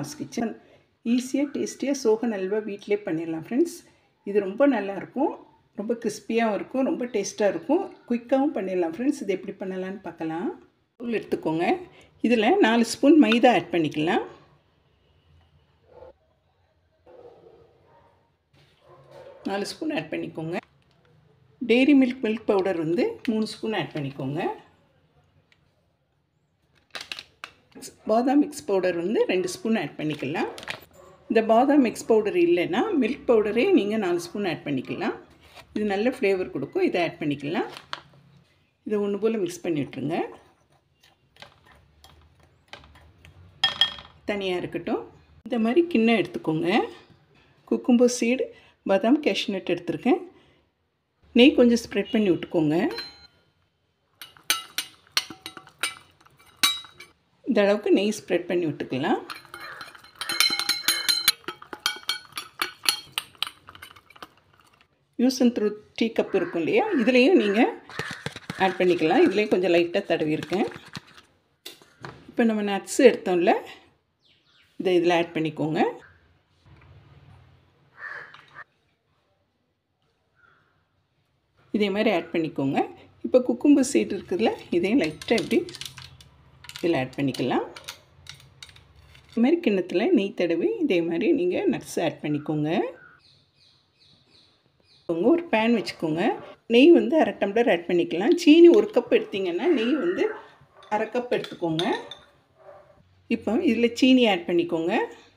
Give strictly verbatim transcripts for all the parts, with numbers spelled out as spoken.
Mass kitchen. ஈஸியாக டேஸ்டியாக சோகன் அல்வா வீட்டிலே பண்ணிடலாம் ஃப்ரெண்ட்ஸ். இது ரொம்ப நல்லாயிருக்கும், ரொம்ப கிறிஸ்பியாகவும் இருக்கும், ரொம்ப டேஸ்ட்டாக இருக்கும், குயிக்காகவும் பண்ணிடலாம் ஃப்ரெண்ட்ஸ். இது எப்படி பண்ணலான்னு பார்க்கலாம். உள்ள எடுத்துக்கோங்க. இதில் நாலு ஸ்பூன் மைதா ஆட் பண்ணிக்கலாம். நாலு ஸ்பூன் ஆட் பண்ணிக்கோங்க. டெய்ரி மில்க் மில்க் பவுடர் வந்து மூணு ஸ்பூன் ஆட் பண்ணிக்கோங்க. பாதாம் மிக்ஸ் பவுடர் வந்து ரெண்டு ஸ்பூன் ஆட் பண்ணிக்கலாம். இந்த பாதாம் மிக்ஸ் பவுடர் இல்லைன்னா மில்க் பவுடரே நீங்கள் நாலு ஸ்பூன் ஆட் பண்ணிக்கலாம். இது நல்ல ஃப்ளேவர் கொடுக்கும். இதை ஆட் பண்ணிக்கலாம். இதை ஒன்று போல் மிக்ஸ் பண்ணி விட்டுருங்க. தனியாக இருக்கட்டும். இந்த மாதிரி கிண்ணம் எடுத்துக்கோங்க. குக்கும்பர் சீடு, பாதாம், கேஷ்நட் எடுத்துருக்கேன். நெய் கொஞ்சம் ஸ்ப்ரெட் பண்ணி விட்டுக்கோங்க. இந்த அளவுக்கு நெய் ஸ்ப்ரெட் பண்ணி விட்டுக்கலாம். Use and throw tea cup இருக்கும் இல்லையா, இதுலேயும் நீங்கள் ஆட் பண்ணிக்கலாம். இதுலேயும் கொஞ்சம் லைட்டாக தடவிருக்கேன். இப்போ நம்ம நட்ஸ் எடுத்தோம்ல, இதை இதில் ஆட் பண்ணிக்கோங்க. இதே மாதிரி ஆட் பண்ணிக்கோங்க. இப்போ குக்கும்பர் சீட் இருக்குதுல்ல, இதையும் லைட்டாக எப்படி இதில் ஆட் பண்ணிக்கலாம். இது மாதிரி கிண்ணத்தில் நெய் தடவி இதே மாதிரி நீங்கள் நட்ஸ் ஆட் பண்ணிக்கோங்க. ஒரு பேன் வச்சுக்கோங்க. நெய் வந்து அரை டம்ளர் ஆட் பண்ணிக்கலாம். சீனி ஒரு கப் எடுத்திங்கன்னா நெய் வந்து அரை கப் எடுத்துக்கோங்க. இப்போ இதில் சீனி ஆட் பண்ணிக்கோங்க.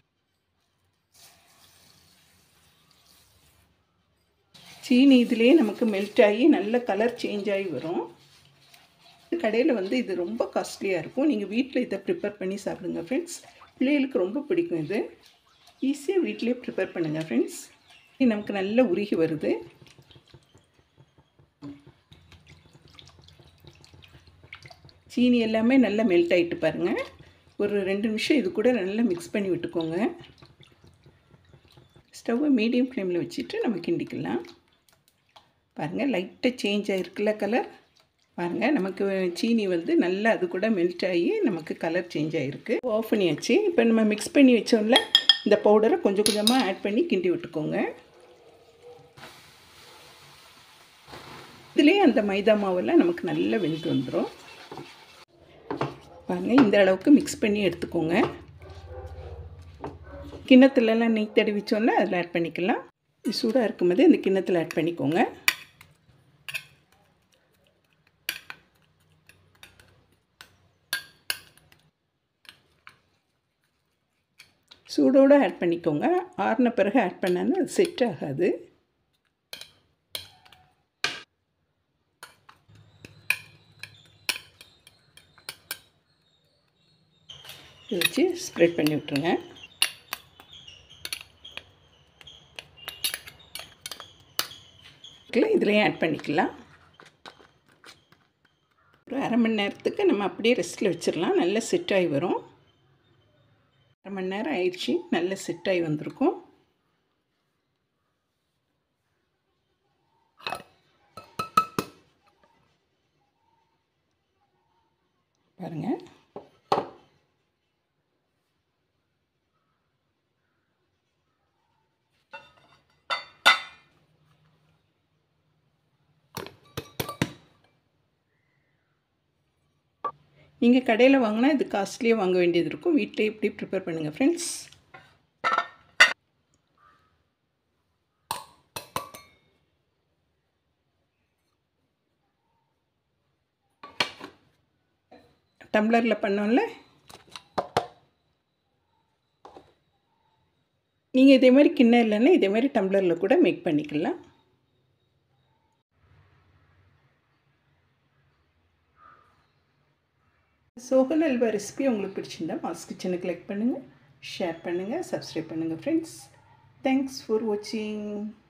சீனி இதிலே நமக்கு மெல்ட் ஆகி நல்ல கலர் சேஞ்ச் ஆகி வரும். கடையில் வந்து இது ரொம்ப காஸ்ட்லியாக இருக்கும். நீங்கள் வீட்டில் இதை ப்ரிப்பேர் பண்ணி சாப்பிடுங்க ஃப்ரெண்ட்ஸ். பிள்ளைகளுக்கு ரொம்ப பிடிக்கும். இது ஈஸியாக வீட்டிலே ப்ரிப்பேர் பண்ணுங்கள் ஃப்ரெண்ட்ஸ். நமக்கு நல்ல உருகி வருது. சீனி எல்லாமே நல்லா மெல்ட் ஆகிட்டு பாருங்கள். ஒரு ரெண்டு நிமிஷம் இது கூட நல்லா மிக்ஸ் பண்ணி விட்டுக்கோங்க. ஸ்டவ்வை மீடியம் ஃப்ளேமில் வச்சுட்டு நம்ம கிண்டிக்கலாம். பாருங்கள், லைட்டாக சேஞ்ச் ஆகிருக்குல்ல கலர். பாருங்கள், நமக்கு சீனி வந்து நல்லா அது கூட மெல்ட் ஆகி நமக்கு கலர் சேஞ்ச் ஆகிருக்கு. ஆஃப் பண்ணியாச்சு. இப்போ நம்ம மிக்ஸ் பண்ணி வச்சோம்ல, இந்த பவுடரை கொஞ்சம் கொஞ்சமாக ஆட் பண்ணி கிண்டி விட்டுக்கோங்க. இதுலேயே அந்த மைதா மாவெல்லாம் நமக்கு நல்லா வெந்து வந்துடும். பாருங்கள், இந்த அளவுக்கு மிக்ஸ் பண்ணி எடுத்துக்கோங்க. கிண்ணத்துலலாம் நெய் தடவிச்சோன்னா அதில் ஆட் பண்ணிக்கலாம். இது சூடாக இருக்கும்போது இந்த கிண்ணத்தில் ஆட் பண்ணிக்கோங்க. சூடோடு ஆட் பண்ணிக்கோங்க. ஆறின பிறகு ஆட் பண்ணாலும் அது செட் ஆகாது. வச்சு ஸ்ப்ரெட் பண்ணி விட்டுருங்க. இதுலேயும் ஆட் பண்ணிக்கலாம். ஒரு அரை மணி நேரத்துக்கு நம்ம அப்படியே ரெஸ்ட்டில் வச்சிடலாம். நல்லா செட் ஆகி வரும். அரை மணி நேரம் ஆயிடுச்சு. நல்லா செட் ஆகி வந்திருக்கும். பாருங்கள், நீங்கள் கடையில் வாங்கினா இது காஸ்ட்லியாக வாங்க வேண்டியது இருக்கும். வீட்டிலே இப்படி ப்ரிப்பேர் பண்ணுங்கள் ஃப்ரெண்ட்ஸ். டம்ளரில் பண்ணோம்ல, நீங்கள் இதே மாதிரி கிண்ணம் இல்லைன்னா இதே மாதிரி டம்ளரில் கூட மேக் பண்ணிக்கலாம். சோகன் அல்வா ரெசிபி உங்களுக்கு பிடிச்சிருந்தா மாஸ் கிச்சனுக்கு லைக் பண்ணுங்கள், ஷேர் பண்ணுங்கள், சப்ஸ்கிரைப் பண்ணுங்கள் ஃப்ரெண்ட்ஸ். தேங்க்ஸ் ஃபார் வாட்சிங்.